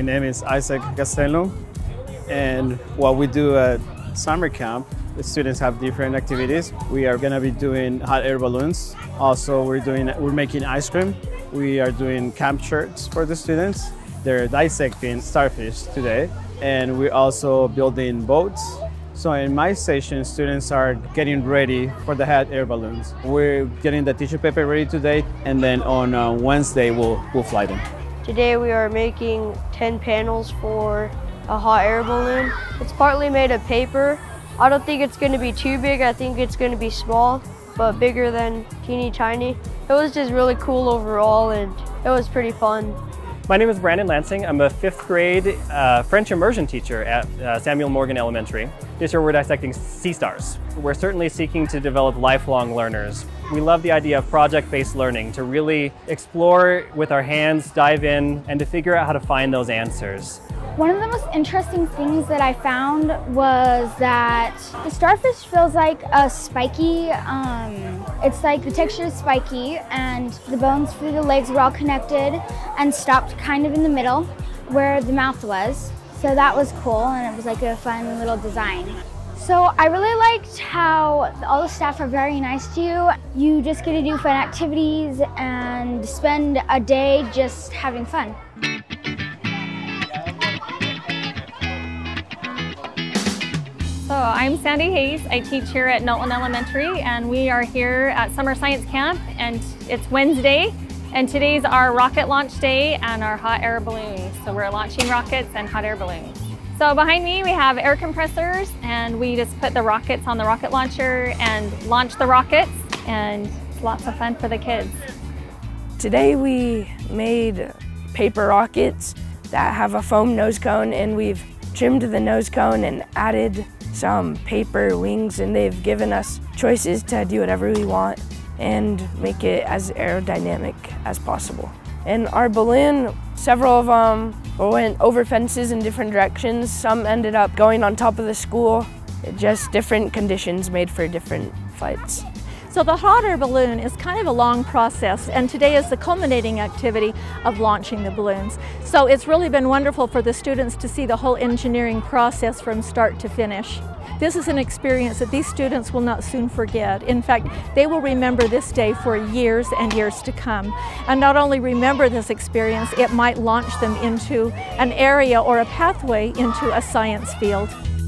name is Isaac Castello, and what we do at summer camp, the students have different activities. We are going to be doing hot air balloons. Also, we're making ice cream. We are doing camp shirts for the students. They're dissecting starfish today, and we're also building boats. So in my session, students are getting ready for the hot air balloons. We're getting the tissue paper ready today, and then on Wednesday we'll fly them. Today we are making 10 panels for a hot air balloon. It's partly made of paper. I don't think it's going to be too big. I think it's going to be small, but bigger than teeny tiny. It was just really cool overall, and it was pretty fun. My name is Brandon Lansing. I'm a 5th grade French immersion teacher at Samuel Morgan Elementary. This year we're dissecting sea stars. We're certainly seeking to develop lifelong learners. We love the idea of project-based learning, to really explore with our hands, dive in, and to figure out how to find those answers. One of the most interesting things that I found was that the starfish feels like a spiky, it's like the texture is spiky and the bones through the legs were all connected and stopped kind of in the middle where the mouth was. So that was cool, and it was like a fun little design. So I really liked how all the staff are very nice to you. You just get to do fun activities and spend a day just having fun. So I'm Sandy Hayes. I teach here at Knowlton Elementary, and we are here at Summer Science Camp, and it's Wednesday, and today's our rocket launch day and our hot air balloons. So we're launching rockets and hot air balloons. So behind me we have air compressors, and we just put the rockets on the rocket launcher and launch the rockets, and it's lots of fun for the kids. Today we made paper rockets that have a foam nose cone, and we've trimmed the nose cone and added some paper wings, and they've given us choices to do whatever we want and make it as aerodynamic as possible. And our balloon, several of them went over fences in different directions. Some ended up going on top of the school. Just different conditions made for different flights. So the hot air balloon is kind of a long process, and today is the culminating activity of launching the balloons. So it's really been wonderful for the students to see the whole engineering process from start to finish. This is an experience that these students will not soon forget. In fact, they will remember this day for years and years to come. And not only remember this experience, it might launch them into an area or a pathway into a science field.